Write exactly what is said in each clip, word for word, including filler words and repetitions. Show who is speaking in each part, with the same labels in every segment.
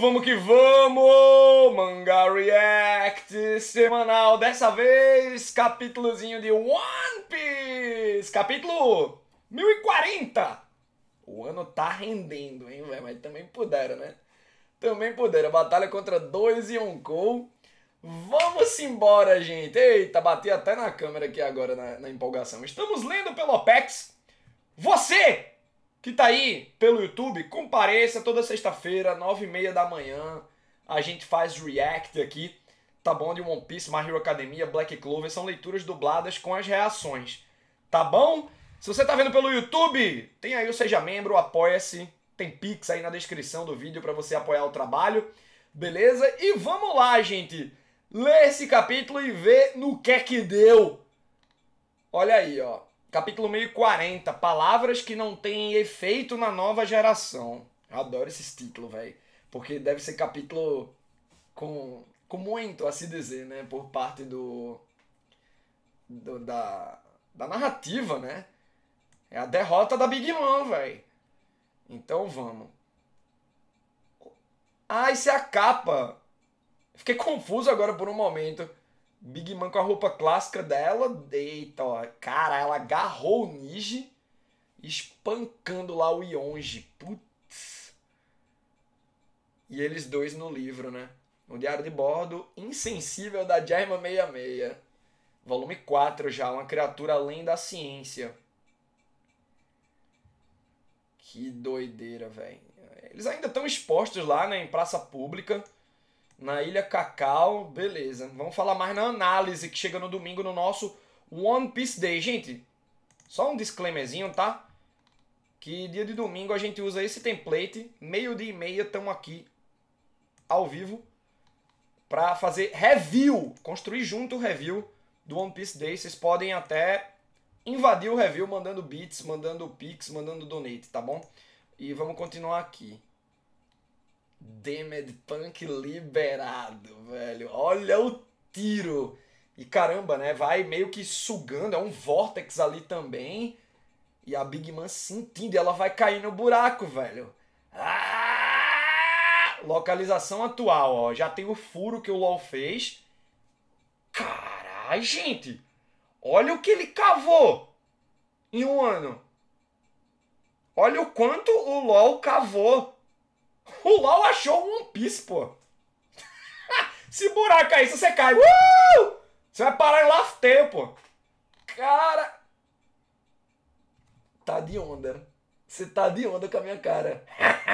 Speaker 1: vamos que vamos! Manga React semanal, dessa vez capítulozinho de One Piece, capítulo mil e quarenta. O ano tá rendendo, hein, velho? Mas também puderam, né? Também puderam. Batalha contra dois Yonkou. Vamos embora, gente. Eita, bati até na câmera aqui agora na, na empolgação. Estamos lendo pelo OPEX. Você que tá aí pelo YouTube, compareça toda sexta-feira, nove e meia da manhã. A gente faz react aqui, tá bom? De One Piece, My Hero Academia, Black Clover. São leituras dubladas com as reações, tá bom? Se você tá vendo pelo YouTube, tem aí o Seja Membro, apoia-se. Tem Pix aí na descrição do vídeo pra você apoiar o trabalho, beleza? E vamos lá, gente. Ler esse capítulo e ver no que é que deu. Olha aí, ó. Capítulo mil e quarenta, palavras que não têm efeito na nova geração. Eu adoro esses títulos, velho. Porque deve ser capítulo com, com muito a se dizer, né? Por parte do, do da, da narrativa, né? É a derrota da Big Mom, velho. Então vamos. Ah, isso é a capa. Fiquei confuso agora por um momento. Big Mom com a roupa clássica dela. Eita, ó. Cara, ela agarrou o Niji, espancando lá o Yonji. Putz. E eles dois no livro, né? No diário de bordo, Insensível da Germa sessenta e seis. Volume quatro já, uma criatura além da ciência. Que doideira, velho. Eles ainda estão expostos lá, né? Em praça pública. Na Ilha Cacau, beleza. Vamos falar mais na análise que chega no domingo no nosso One Piece Day. Gente, só um disclaimerzinho, tá? Que dia de domingo a gente usa esse template. Meio-dia e meia estamos aqui ao vivo para fazer review. Construir junto o review do One Piece Day. Vocês podem até invadir o review mandando bits, mandando pix, mandando donate, tá bom? E vamos continuar aqui. Damned Punk liberado, velho. Olha o tiro. E caramba, né? Vai meio que sugando. É um vórtex ali também. E a Big Mom sentindo. E ela vai cair no buraco, velho. Ah! Localização atual, ó. Já tem o furo que o LoL fez. Caralho, gente. Olha o que ele cavou em um ano. Olha o quanto o LoL cavou. O LoL achou um One Piece, pô. Se buraco aí, se você cai, uh! Você vai parar em Laugh-Tale, pô. Cara. Tá de onda. Você tá de onda com a minha cara.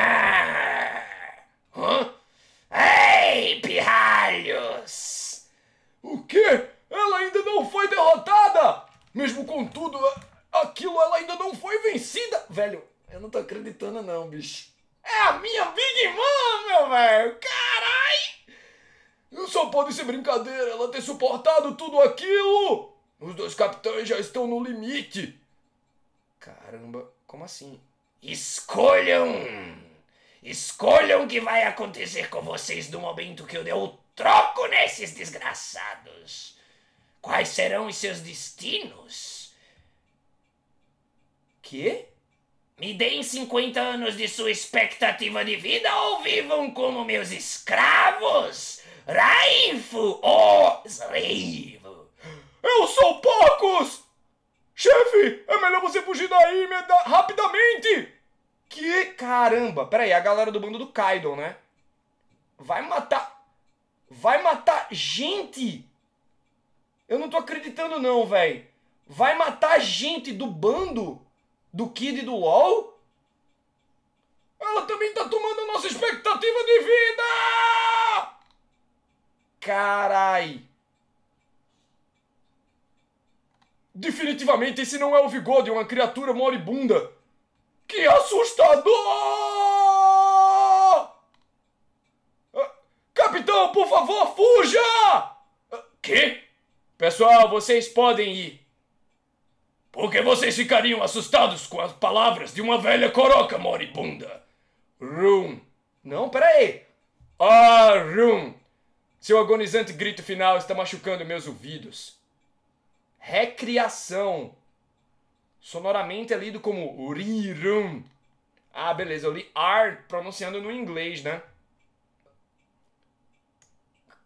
Speaker 1: Hã? Ei, pirralhos! O quê? Ela ainda não foi derrotada! Mesmo com tudo, aquilo ela ainda não foi vencida! Velho, eu não tô acreditando não, bicho. É a minha Big Mom, meu velho! Carai! Não só pode ser brincadeira ela ter suportado tudo aquilo! Os dois capitães já estão no limite! Caramba, como assim? Escolham! Escolham o que vai acontecer com vocês no momento que eu der o troco nesses desgraçados! Quais serão os seus destinos? Quê? Me deem cinquenta anos de sua expectativa de vida ou vivam como meus escravos? Raifu ou slave? Eu sou poucos! Chefe, é melhor você fugir daí meda- rapidamente! Que caramba! Pera aí, a galera do bando do Kaido, né? Vai matar... Vai matar gente! Eu não tô acreditando não, velho. Vai matar gente do bando... Do Kid e do LoL? Ela também tá tomando a nossa expectativa de vida! Carai! Definitivamente esse não é o vigor de uma criatura moribunda! Que assustador! Capitão, por favor, fuja! Quê? Pessoal, vocês podem ir. Por que vocês ficariam assustados com as palavras de uma velha coroca moribunda? Rum. Não, peraí. Ah, Rum. Seu agonizante grito final está machucando meus ouvidos. Recriação. Sonoramente é lido como Ri-Rum. Ah, beleza. Eu li ar pronunciando no inglês, né?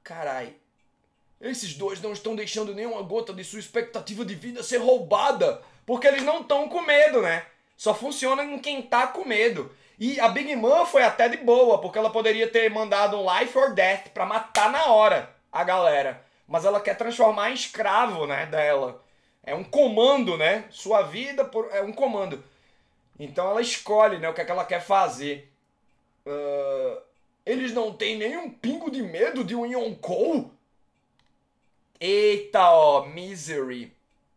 Speaker 1: Carai. Esses dois não estão deixando nenhuma gota de sua expectativa de vida ser roubada. Porque eles não estão com medo, né? Só funciona em quem tá com medo. E a Big Mom foi até de boa, porque ela poderia ter mandado um life or death pra matar na hora a galera. Mas ela quer transformar em escravo, né, dela. É um comando, né? Sua vida por... é um comando. Então ela escolhe, né, o que é que ela quer fazer. Uh... Eles não têm nenhum pingo de medo de um Yonkou? Eita, ó, Misery.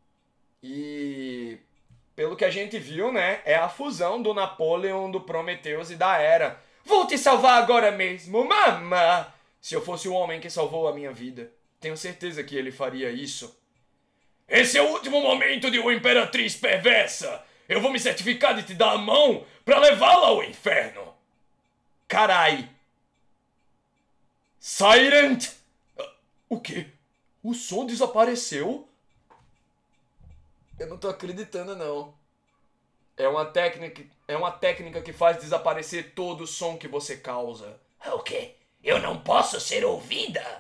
Speaker 1: E pelo que a gente viu, né, é a fusão do Napoleon, do Prometheus e da Hera. Vou te salvar agora mesmo, mama! Se eu fosse o homem que salvou a minha vida, tenho certeza que ele faria isso. Esse é o último momento de uma imperatriz perversa! Eu vou me certificar de te dar a mão pra levá-la ao inferno! Carai! Silent! O quê? O som desapareceu? Eu não tô acreditando, não. É uma técnica, é uma técnica que faz desaparecer todo o som que você causa.
Speaker 2: O quê? Eu não posso ser ouvida?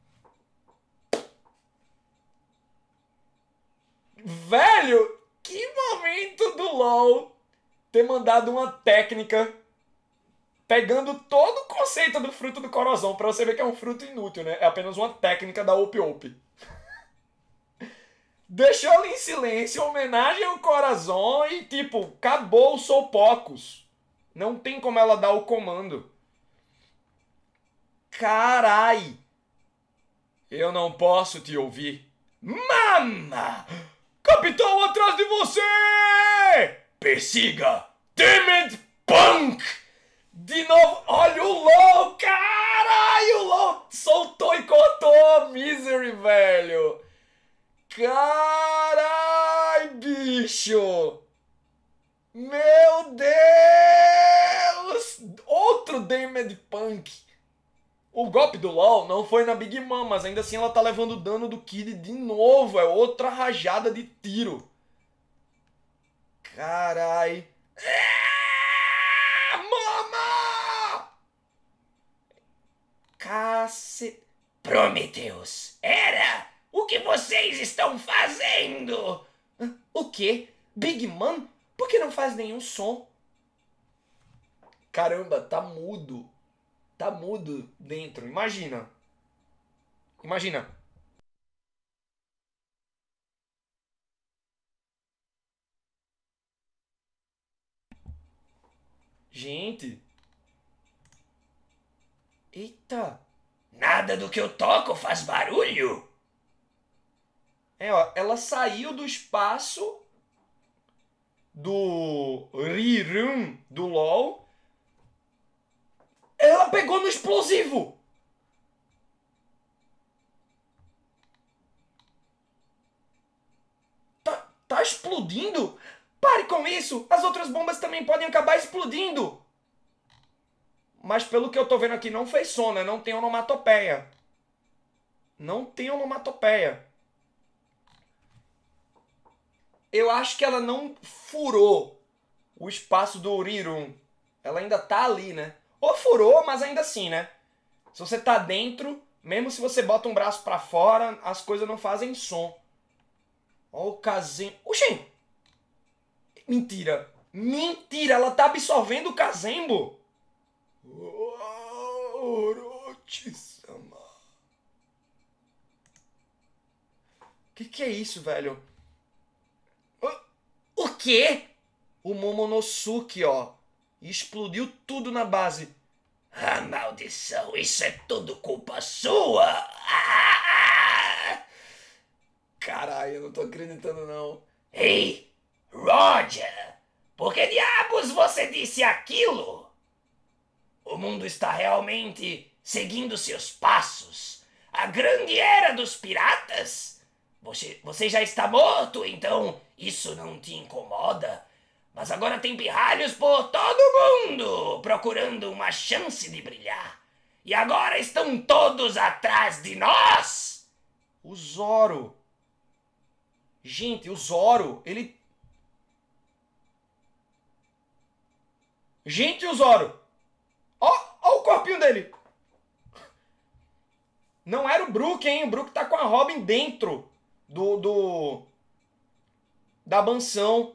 Speaker 1: Velho, que momento do LoL ter mandado uma técnica pegando todo o conceito do fruto do Corazon, pra você ver que é um fruto inútil, né? É apenas uma técnica da Op Op. Deixou ela em silêncio, homenagem ao Corazon e tipo, acabou, sou poucos. Não tem como ela dar o comando. Carai! Eu não posso te ouvir. Mama! Capitão atrás de você! Persiga! Damn it, punk! De novo, olha o LoL, caralho, o LoL soltou e cortou, Misery, velho. Carai, bicho. Meu Deus. Outro Damned Punk. O golpe do LoL não foi na Big Mom, mas ainda assim ela tá levando dano do Kid de novo. É outra rajada de tiro. Carai. Cacete.
Speaker 2: Prometheus, Hera, o que vocês estão fazendo?
Speaker 1: O quê? Big Mom? Por que não faz nenhum som? Caramba, tá mudo. Tá mudo dentro. Imagina. Imagina. Gente. Eita.
Speaker 2: Nada do que eu toco faz barulho?
Speaker 1: É, ó, ela saiu do espaço do Rerun do LoL. Ela pegou no explosivo. Tá, tá explodindo? Pare com isso. As outras bombas também podem acabar explodindo. Mas pelo que eu tô vendo aqui, não fez som, né? Não tem onomatopeia. Não tem onomatopeia. Eu acho que ela não furou o espaço do Rerun. Ela ainda tá ali, né? Ou furou, mas ainda assim, né? Se você tá dentro, mesmo se você bota um braço pra fora, as coisas não fazem som. Ó o Kazembo. Oxê! Mentira. Mentira, ela tá absorvendo o Kazembo. Orochi-sama. Que que é isso, velho?
Speaker 2: O quê?
Speaker 1: O Momonosuke, ó. Explodiu tudo na base.
Speaker 2: Ah, maldição, isso é tudo culpa sua!
Speaker 1: Caralho, eu não tô acreditando, não.
Speaker 2: Ei, Roger! Por que diabos você disse aquilo? O mundo está realmente seguindo seus passos. A grande era dos piratas? Você, você já está morto, então isso não te incomoda? Mas agora tem pirralhos por todo mundo procurando uma chance de brilhar. E agora estão todos atrás de nós!
Speaker 1: O Zoro. Gente, o Zoro, ele... Gente, o Zoro! Ó, ó o corpinho dele! Não era o Brook, hein? O Brook tá com a Robin dentro do... do da mansão.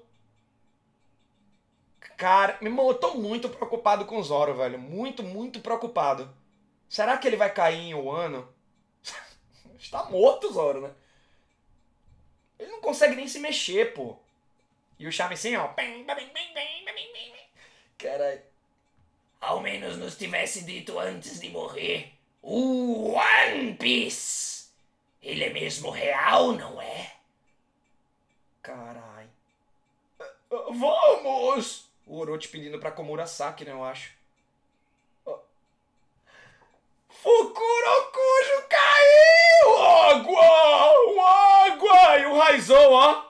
Speaker 1: Cara, meu irmão, eu tô muito preocupado com o Zoro, velho. Muito, muito preocupado. Será que ele vai cair em Wano? Está morto o Zoro, né? Ele não consegue nem se mexer, pô. E o Chave assim, ó. Caralho.
Speaker 2: Ao menos nos tivesse dito antes de morrer. O One Piece! Ele é mesmo real, não é?
Speaker 1: Caralho. Vamos! O Orochi pedindo pra Komurasaki, né, eu acho. Fukurokujo caiu! Água! Água! E o Raizou, ó.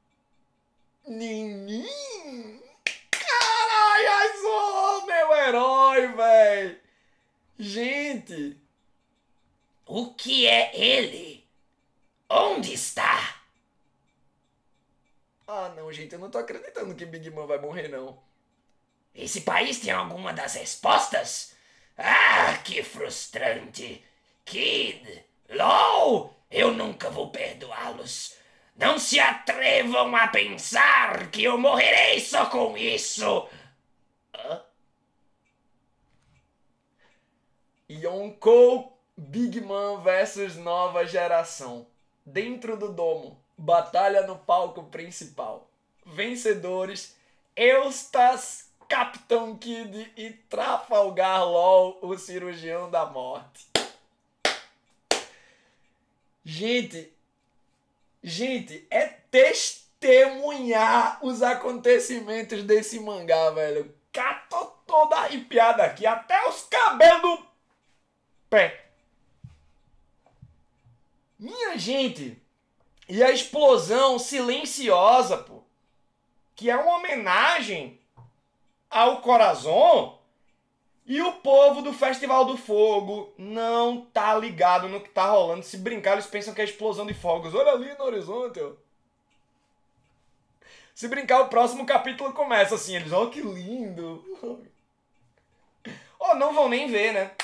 Speaker 1: Ninim! Caralho, Raizou! Meu herói, velho! Gente!
Speaker 2: O que é ele? Onde está?
Speaker 1: Ah, não, gente, eu não tô acreditando que Big Mom vai morrer, não.
Speaker 2: Esse país tem alguma das respostas? Ah, que frustrante! Kid, LOL, eu nunca vou perdoá-los. Não se atrevam a pensar que eu morrerei só com isso. Hã?
Speaker 1: Yonkou, Big Mom versus nova geração. Dentro do domo. Batalha no palco principal. Vencedores: Eustas, Capitão Kid e Trafalgar Law, o cirurgião da morte. Gente, gente, é testemunhar os acontecimentos desse mangá, velho. Cá, tô toda arrepiada aqui, até os cabelos do pé. Minha gente, e a explosão silenciosa, pô, que é uma homenagem ao Corazon, e o povo do Festival do Fogo não tá ligado no que tá rolando. Se brincar, eles pensam que é explosão de fogos. Olha ali no horizonte, ó. Se brincar, o próximo capítulo começa assim, eles, ó, que lindo. Ó, não vão nem ver, né?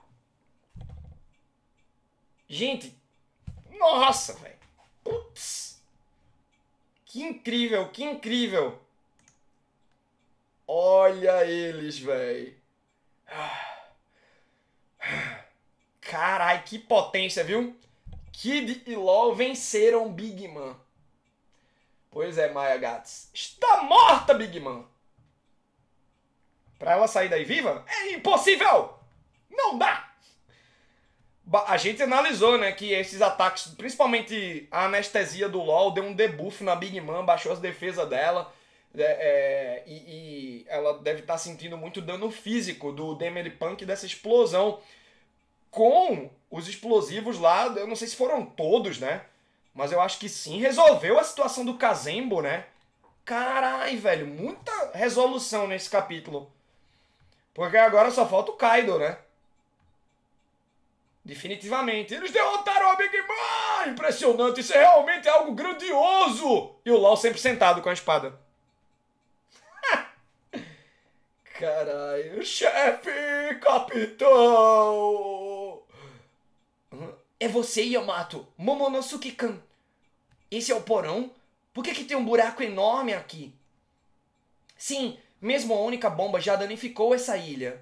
Speaker 1: Gente, nossa, velho. Putz. Que incrível, que incrível. Olha eles, velho. Carai, que potência, viu? Kid e LOL venceram Big Mom. Pois é, Maya Gats. Está morta, Big Mom. Pra ela sair daí viva? É impossível! Não dá! A gente analisou, né, que esses ataques, principalmente a anestesia do LoL, deu um debuff na Big Mom, baixou as defesas dela. É, é, e, e ela deve estar sentindo muito dano físico do Damage Punk dessa explosão. Com os explosivos lá, eu não sei se foram todos, né? Mas eu acho que sim, resolveu a situação do Kazembo, né? Carai, velho, muita resolução nesse capítulo. Porque agora só falta o Kaido, né? Definitivamente. Eles derrotaram a Big Mom! Impressionante, isso é realmente algo grandioso! E o LoL sempre sentado com a espada. Caralho, chefe, capitão! É você, Yamato, Momonosuke-kan. Esse é o porão? Por que que tem um buraco enorme aqui? Sim, mesmo a única bomba já danificou essa ilha.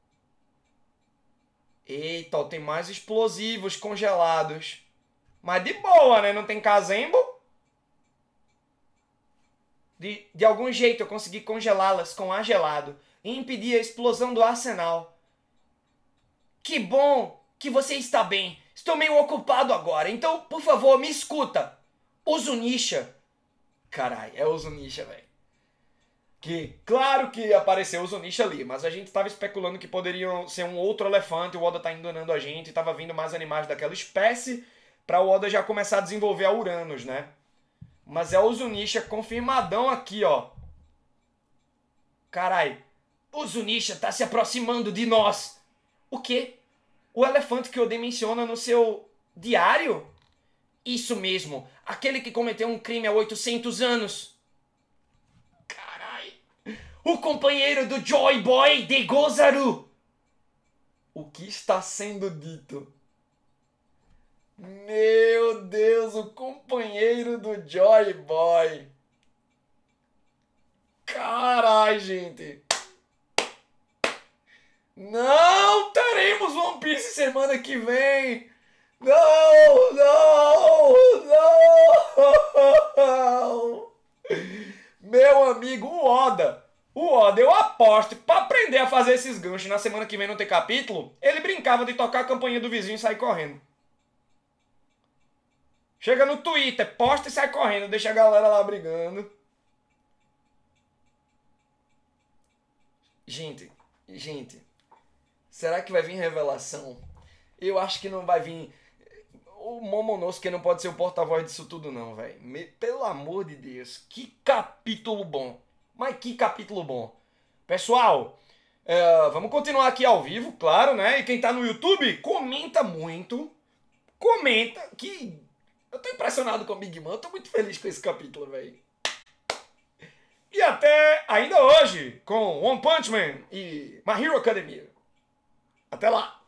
Speaker 1: Eita, ó, tem mais explosivos congelados. Mas de boa, né? Não tem Kazembo? De, de algum jeito eu consegui congelá-las com ar gelado e impedir a explosão do arsenal. Que bom que você está bem. Estou meio ocupado agora, então, por favor, me escuta. O Zunisha. Carai, é o Zunisha, velho. Que, claro que apareceu o Zunisha ali, mas a gente estava especulando que poderiam ser um outro elefante, o Oda tá enganando a gente, estava vindo mais animais daquela espécie, para o Oda já começar a desenvolver a Uranus, né? Mas é o Zunisha confirmadão aqui, ó. Carai, o Zunisha tá se aproximando de nós. O quê? O elefante que Oden menciona no seu diário? Isso mesmo, aquele que cometeu um crime há oitocentos anos. Carai, o companheiro do Joy Boy de Gozaru. O que está sendo dito? Meu Deus, o companheiro do Joy Boy. Carai, gente. Não teremos One Piece semana que vem. Não, não, não. Meu amigo, o Oda. O Oda, eu aposto, pra aprender a fazer esses ganchos na semana que vem não ter capítulo, ele brincava de tocar a campainha do vizinho e sair correndo. Chega no Twitter, posta e sai correndo, deixa a galera lá brigando. Gente, gente, será que vai vir revelação? Eu acho que não vai vir. O Momonosuke não pode ser o porta-voz disso tudo não, velho. Pelo amor de Deus, que capítulo bom. Mas que capítulo bom. Pessoal, é, vamos continuar aqui ao vivo, claro, né? E quem tá no YouTube, comenta muito. Comenta que... Eu tô impressionado com o Big Man, eu tô muito feliz com esse capítulo, velho. E até ainda hoje, com One Punch Man e My Hero Academia. Até lá!